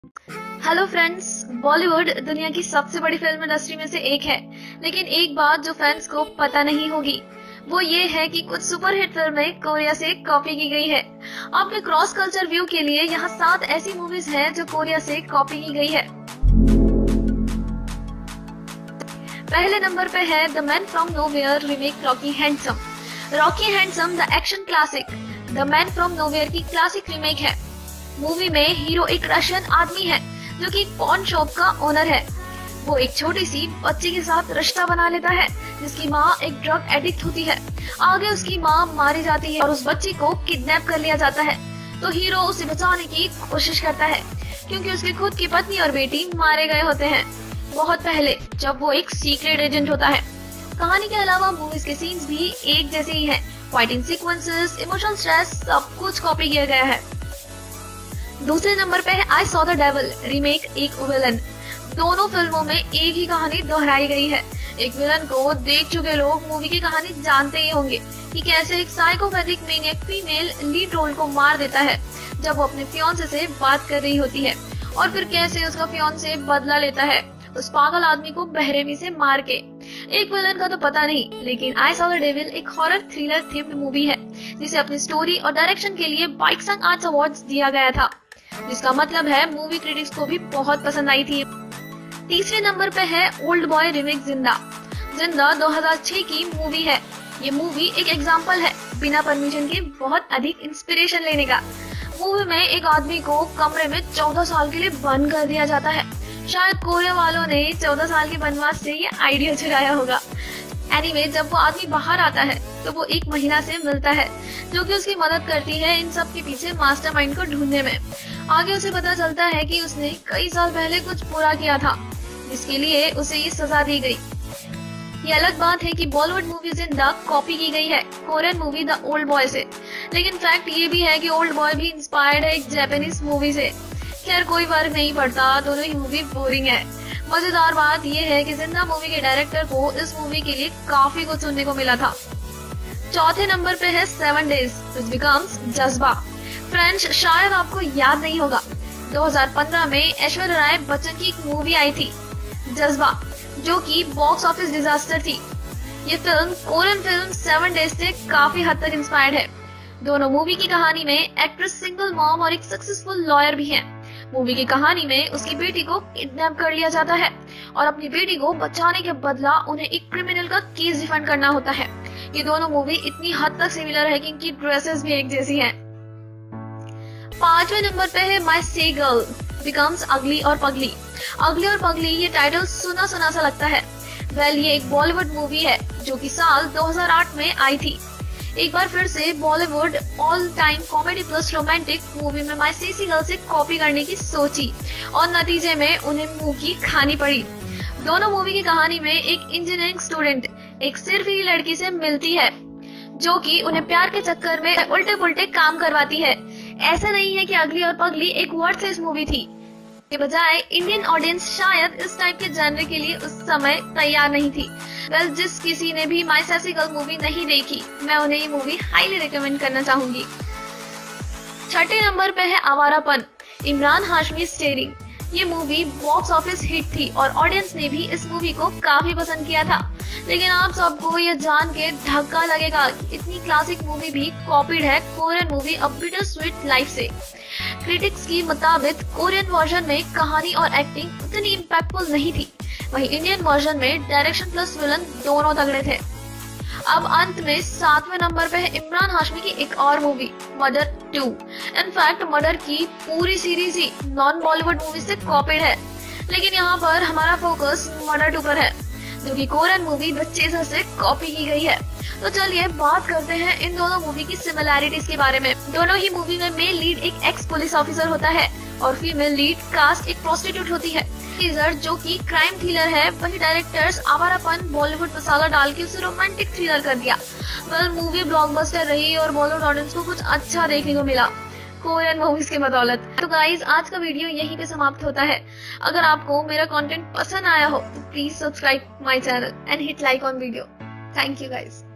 Hello friends, Bollywood दुनिया की सबसे बड़ी फिल्म इंडस्ट्री में से एक है। लेकिन एक बात जो फैंस को पता नहीं होगी वो ये है कि कुछ सुपरहिट फिल्में कोरिया से कॉपी की गई है। आपके क्रॉस कल्चर व्यू के लिए यहाँ 7 ऐसी मूवीज हैं जो कोरिया से कॉपी की गई है। पहले नंबर पे है the man from nowhere remake Rocky Handsome. Rocky Handsome the action classic the man from nowhere की क्लासिक रीमेक है। मूवी में हीरो एक रशियन आदमी है जो कि पॉन शॉप का ओनर है। वो एक छोटी सी बच्ची के साथ रिश्ता बना लेता है जिसकी माँ एक ड्रग एडिक्ट होती है। आगे उसकी माँ मारी जाती है और उस बच्ची को किडनैप कर लिया जाता है। तो हीरो उसे बचाने की कोशिश करता है क्योंकि उसकी खुद की पत्नी और बेटी मारे गए होते हैं बहुत पहले, जब वो एक सीक्रेट एजेंट होता है। कहानी के अलावा मूवीज के सीन्स भी एक जैसे ही हैं। फाइटिंग सीक्वेंसेस, इमोशनल स्ट्रेस, सब कुछ कॉपी किया गया है। दूसरे नंबर पे है I saw the devil remake एक विलन। दोनों फिल्मों में एक ही कहानी दोहराई गई है। एक विलन को देख चुके लोग मूवी की कहानी जानते ही होंगे कि कैसे एक psychopathic maniac female lead role को मार देता है जब वो अपने फियांसे से बात कर रही होती है, और फिर कैसे उसका फियांसे बदला लेता है उस पागल आदमी को बेरहमी से मार के। एक विलन का तो पता नहीं, लेकिन आई सॉ द डेविल एक हॉरर थ्रिलर थीम्ड मूवी है जिसे अपनी स्टोरी और डायरेक्शन के लिए बाइक्संग आर्ट्स अवार्ड्स दिया गया था, जिसका मतलब है मूवी क्रिटिक्स को भी बहुत पसंद आई थी। तीसरे नंबर पे है ओल्ड बॉय रीमेक जिंदा। जिंदा 2006 की मूवी है। ये मूवी एक एग्जांपल है बिना परमिशन के बहुत अधिक इंस्पिरेशन लेने का। मूवी में एक आदमी को कमरे में 14 साल के लिए बंद कर दिया जाता है। शायद कोरिया वालों ने 14 साल के वनवास से ये आइडिया चुराया होगा। एनीवे, जब वो आदमी बाहर आता है तो वो एक महिला से मिलता है जो कि उसकी मदद करती है इन सब के पीछे मास्टरमाइंड को ढूंढने में। आगे उसे पता चलता है कि उसने कई साल पहले कुछ बुरा किया था जिसके लिए उसे ये सजा दी गई। ये अलग बात है कि बॉलीवुड मूवी जिंदा कॉपी की गई है Korean movie the old boy से, लेकिन फैक्ट ये भी है कि ओल्ड बॉय भी इंस्पायर्ड है एक जापानीज मूवी से। खैर, कोई फर्क नहीं पड़ता, दोनों ही मूवी बोरिंग है। मजेदार बात ये है कि जिंदा मूवी के डायरेक्टर को इस मूवी के लिए काफी कुछ सुनने को मिला था। चौथे नंबर पे है 7 Days Which Becomes जज्बा। फ्रेंड्स, शायद आपको याद नहीं होगा, 2015 में ऐश्वर्या राय बच्चन की एक मूवी आई थी जज्बा, जो कि बॉक्स ऑफिस डिजास्टर थी। ये फिल्म कोरियन फिल्म 7 Days से काफी हद तक इंस्पायर्ड है। दोनों मूवी की कहानी में एक्ट्रेस सिंगल मॉम और एक सक्सेसफुल लॉयर भी है। मूवी की कहानी में उसकी बेटी को किडनैप कर लिया जाता है और अपनी बेटी को बचाने के बदला उन्हें एक क्रिमिनल का केस डिफेंड करना होता है। ये दोनों मूवी इतनी हद तक सिमिलर है कि इनकी ड्रेसेस भी एक जैसी हैं। 5वें नंबर पे है माय सी गर्ल बिकम्स अगली और पगली। अगली और पगली, ये टाइटल सुना सुना सा लगता है। ये एक बॉलीवुड मूवी है जो कि साल 2008 में आई थी। एक बार फिर से Bollywood all time comedy plus romantic movie में माय सी गर्ल से कॉपी करने की सोची और नतीजे में उन्हें मुंह की खानी पड़ी। दोनों मूवी की कहानी में एक इंजीनियरिंग स्टूडेंट एक सिर्फिरी लड़की से मिलती है जो कि उन्हें प्यार के चक्कर में उल्टे पुल्टे काम करवाती है। ऐसा नहीं है कि अगली और पगली एक वर्थलेस मूवी थी, के बजाय इंडियन ऑडियंस शायद इस टाइप के जानने के लिए उस समय तैयार नहीं थी। जिस किसी ने भी माय सैसी गर्ल मूवी नहीं देखी, मैं उन्हें ये मूवी हाईली रिकमेंड करना चाहूंगी। छठे नंबर पे है आवारापन, इमरान हाशमी स्टेरिंग। ये मूवी बॉक्स ऑफिस हिट थी और ऑडियंस ने भी इस मूवी को काफी पसंद किया था। लेकिन आप सबको ये जान के धक्का लगेगा इतनी क्लासिक मूवी भी कॉपीड है Korean movie a bitter sweet life से। क्रिटिक्स की मुताबिक कोरियन वर्जन में कहानी और एक्टिंग उतनी इम्पैक्टफुल नहीं थी, वहीं इंडियन वर्जन में डायरेक्शन प्लस विलन दोनों तगड़े थे। अब अंत में 7वें नंबर पे है इमरान हाशमी की एक और मूवी मर्डर 2। इनफैक्ट मर्डर की पूरी सीरीज ही नॉन बॉलीवुड मूवी से कॉपीड है, लेकिन यहाँ पर हमारा फोकस मर्डर 2 पर है जो कि कोरियन मूवी द चेजर से कॉपी की गई है। तो चलिए बात करते हैं इन दोनों मूवी की सिमिलैरिटीज के बारे में। दोनों ही मूवी में मेल लीड एक एक्स पुलिस ऑफिसर होता है और फीमेल लीड कास्ट एक प्रोस्टिट्यूट होती है। टीजर जो कि क्राइम थ्रिलर है, वही डायरेक्टर्स आवारापन बॉलीवुड मसाला डाल के उसे रोमांटिक थ्रिलर कर दिया। मूवी ब्लॉकबस्टर रही और बॉलीवुड ऑडियंस को कुछ अच्छा देखने को मिला कोरियन मूवीज के बदौलत। तो गाइज, आज का वीडियो यहीं पे समाप्त होता है। अगर आपको मेरा कंटेंट पसंद आया हो तो please subscribe my channel and hit like on video. Thank you guys.